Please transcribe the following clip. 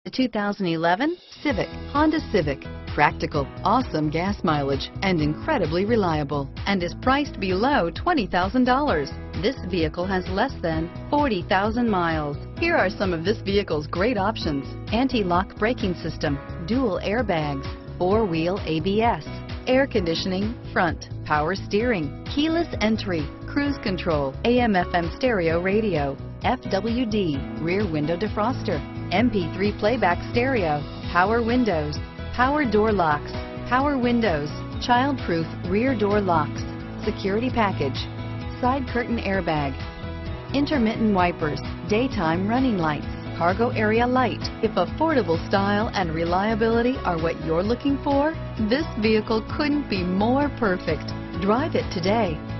The 2011 Civic, Honda Civic. Practical, awesome gas mileage, and incredibly reliable, and is priced below $20,000. This vehicle has less than 40,000 miles. Here are some of this vehicle's great options: anti-lock braking system, dual airbags, four-wheel ABS, air conditioning, front, power steering, keyless entry, cruise control, AM/FM stereo radio, FWD, rear window defroster, MP3 playback stereo, power windows, power door locks, power windows, child-proof rear door locks, security package, side curtain airbag, intermittent wipers, daytime running lights, cargo area light. If affordable style and reliability are what you're looking for, this vehicle couldn't be more perfect. Drive it today.